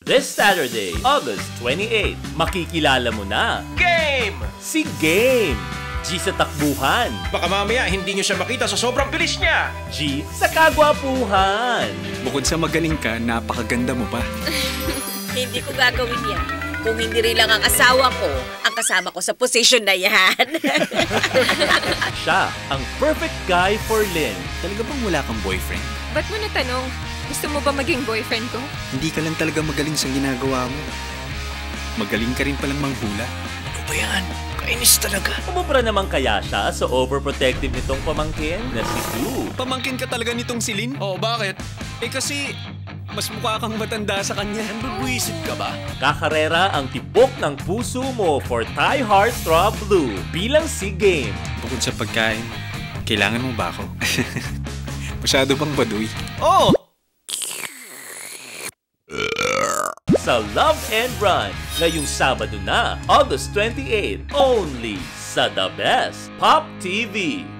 This Saturday, August 28, makikilala mo na Game! si Game. G sa takbuhan, Baka mamaya hindi nyo siya makita sa sobrang bilis niya. G sa kagwapuhan. Bukod sa magaling ka, napakaganda mo pa. Hindi ko gagawin yan. Kung hindi rin lang ang asawa ko, ang kasama ko sa position na yan. Siya ang perfect guy for Lynn. Talaga bang wala kang boyfriend? Ba't mo natanong? Gusto mo ba maging boyfriend ko? Hindi ka lang talaga magaling sa ginagawa mo. Magaling ka rin palang manghula. Ano ba yan? Kainis talaga. Umubra naman kaya siya sa overprotective nitong pamangkin na si Sue. Pamangkin ka talaga nitong si Lynn? Oh, bakit? Kasi mas mukha kang matanda sa kanya. Buwisit ka ba? Kakarera ang tibok ng puso mo for Thai Heartthrob Blue bilang si Game. Bukod sa pagkain, kailangan mo ba ako? Masyado bang baduy? Oh! Sa Love and Run, ngayong Sabado na, August 28, only sa The Best Pop TV.